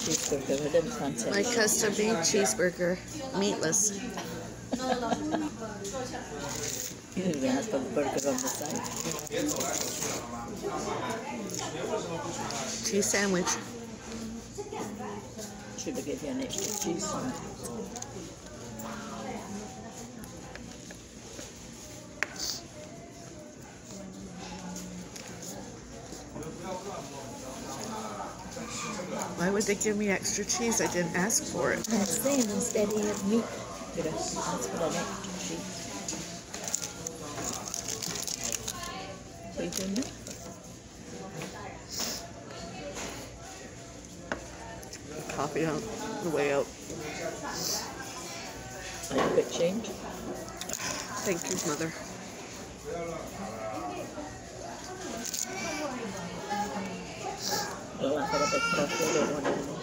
cheeseburger. I didn't fancy My it. custom made cheeseburger, meatless. You didn't even have to put the burger on the side. Cheese sandwich. Should have given you an extra cheese on it. Why would they give me extra cheese? I didn't ask for it. I'm saying instead you have meat. Could have asked for an extra cheese. So you doing that? Coffee on the way out. And a quick change. Thank you, Mother. I don't want to have a big coffee. I don't want any.